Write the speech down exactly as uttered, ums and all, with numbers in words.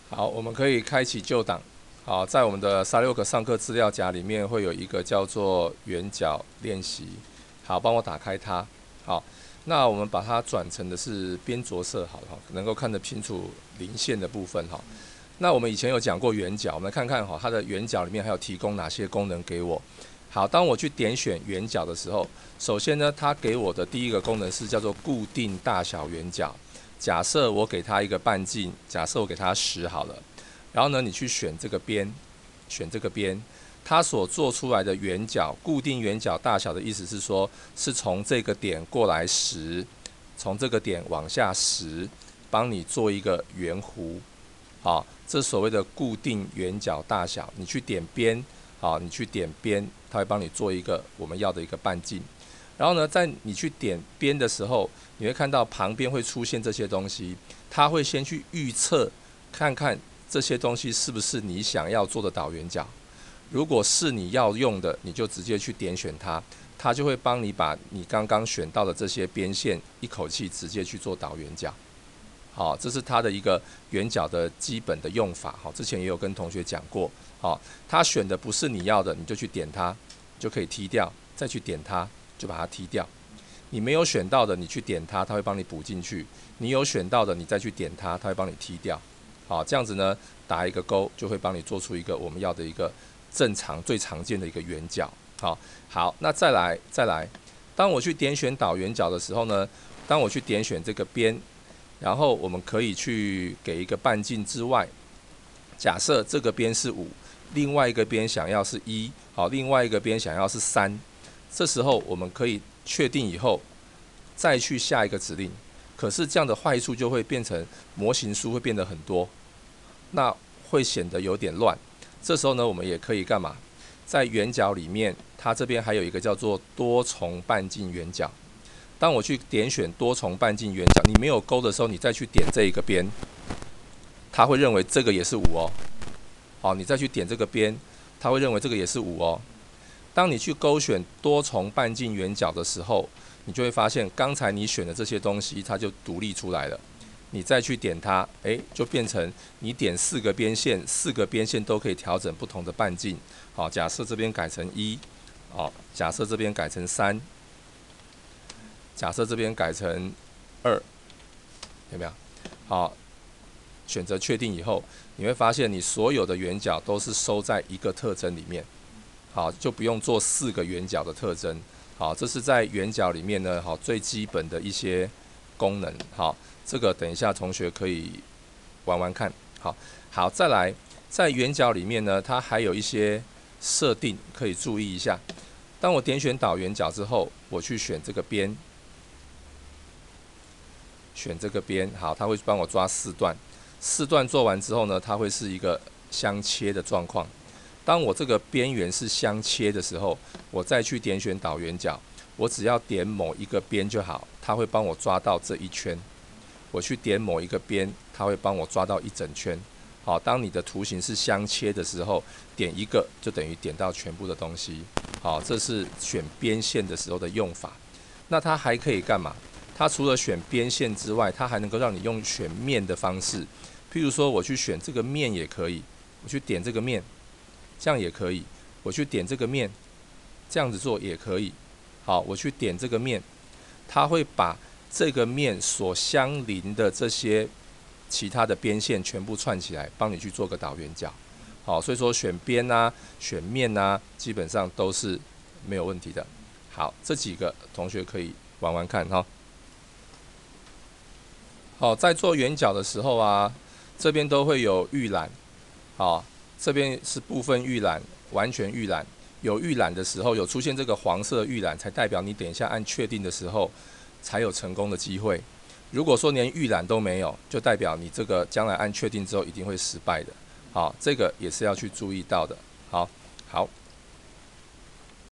好，我们可以开启旧档。好，在我们的三六 k 上课资料夹里面会有一个叫做圆角练习。好，帮我打开它。好，那我们把它转成的是边着色，好了，能够看得清楚零线的部分哈。那我们以前有讲过圆角，我们来看看哈，它的圆角里面还有提供哪些功能给我。好，当我去点选圆角的时候，首先呢，它给我的第一个功能是叫做固定大小圆角。假设我给它一个半径，假设我给它十好了，然后呢，你去选这个边，选这个边，它所做出来的圆角，固定圆角大小的意思是说，是从这个点过来十，从这个点往下十，帮你做一个圆弧，好，这所谓的固定圆角大小，你去点边，好，你去点边，它会帮你做一个我们要的一个半径。然后呢，在你去点边的时候，你会看到旁边会出现这些东西，它会先去预测，看看这些东西是不是你想要做的导圆角。如果是你要用的，你就直接去点选它，它就会帮你把你刚刚选到的这些边线一口气直接去做导圆角。好，这是它的一个圆角的基本的用法。好，之前也有跟同学讲过。好，它选的不是你要的，你就去点它，就可以踢掉，再去点它。就把它踢掉，你没有选到的，你去点它，它会帮你补进去；你有选到的，你再去点它，它会帮你踢掉。好，这样子呢，打一个勾，就会帮你做出一个我们要的一个正常、最常见的一个圆角。好，好，那再来，再来，当我去点选导圆角的时候呢，当我去点选这个边，然后我们可以去给一个半径之外，假设这个边是五，另外一个边想要是一，好，另外一个边想要是三。这时候我们可以确定以后，再去下一个指令。可是这样的坏处就会变成模型数会变得很多，那会显得有点乱。这时候呢，我们也可以干嘛？在圆角里面，它这边还有一个叫做多重半径圆角。当我去点选多重半径圆角，你没有勾的时候，你再去点这一个边，它会认为这个也是五哦。好，你再去点这个边，它会认为这个也是五哦。当你去勾选多重半径圆角的时候，你就会发现刚才你选的这些东西，它就独立出来了。你再去点它，哎，就变成你点四个边线，四个边线都可以调整不同的半径。好，假设这边改成一，好，假设这边改成三，假设这边改成二，有没有？好，选择确定以后，你会发现你所有的圆角都是收在一个特征里面。好，就不用做四个圆角的特征。好，这是在圆角里面呢，好最基本的一些功能。好，这个等一下同学可以玩玩看。好，好，再来，在圆角里面呢，它还有一些设定可以注意一下。当我点选导圆角之后，我去选这个边，选这个边，好，它会帮我抓四段。四段做完之后呢，它会是一个相切的状况。当我这个边缘是相切的时候，我再去点选导圆角，我只要点某一个边就好，它会帮我抓到这一圈。我去点某一个边，它会帮我抓到一整圈。好，当你的图形是相切的时候，点一个就等于点到全部的东西。好，这是选边线的时候的用法。那它还可以干嘛？它除了选边线之外，它还能够让你用选面的方式。譬如说，我去选这个面也可以，我去点这个面。这样也可以，我去点这个面，这样子做也可以。好，我去点这个面，它会把这个面所相邻的这些其他的边线全部串起来，帮你去做个导圆角。好，所以说选边啊、选面啊，基本上都是没有问题的。好，这几个同学可以玩玩看哈。好，在做圆角的时候啊，这边都会有预览。好。这边是部分预览，完全预览。有预览的时候，有出现这个黄色预览，才代表你等一下按确定的时候，才有成功的机会。如果说连预览都没有，就代表你这个将来按确定之后一定会失败的。好，这个也是要去注意到的。好，好。